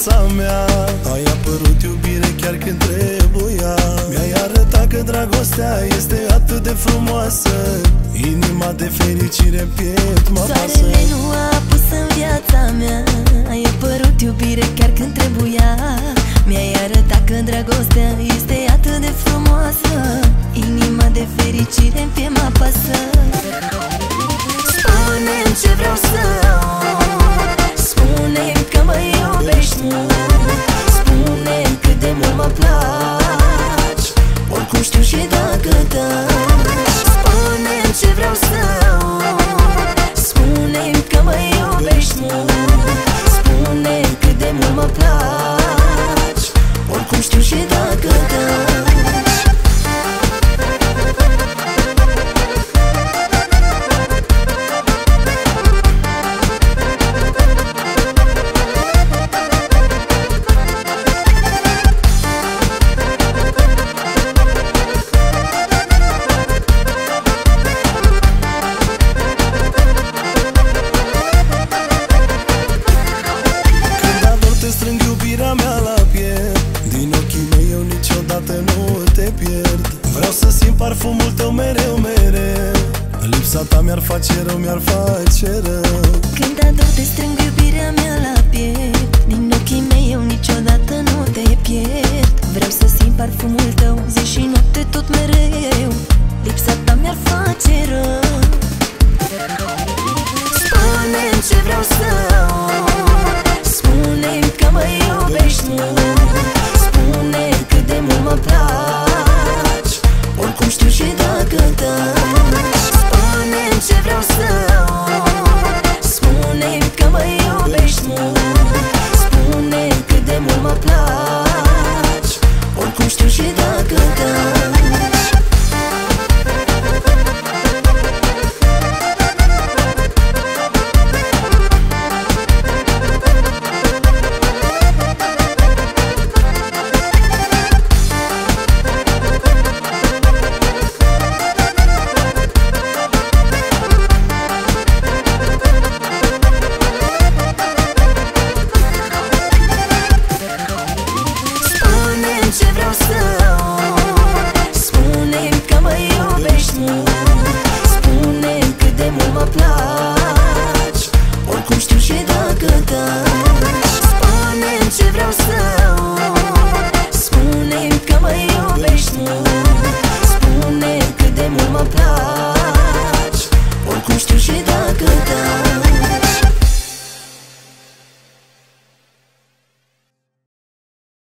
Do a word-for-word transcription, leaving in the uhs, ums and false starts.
viața mea. Ai apărut iubire chiar când trebuia. Mi-ai arătat că dragostea este atât de frumoasă. Inima de fericire în piept mă apasă. Soarele nu a apus în viața mea. Ai apărut iubire chiar când trebuia. Mi-ai arătat că dragostea este atât de frumoasă. Inima de fericire în piept mă apasă. Spune-mi ce vreau să aud. Spune-mi că mă iubești mult. Spune-mi cât de mult mă placi. Oricum știu și dacă taci. Spune-mi ce vreau să aud. Spune-mi că mă iubești mult. Spune-mi cât de mult mă placi. Oricum știu și dacă taci. Vreau să simt parfumul tău mereu, mereu. Lipsa ta mi-ar face rău, mi-ar face rău. Când ador te strâng iubirea mea la piept.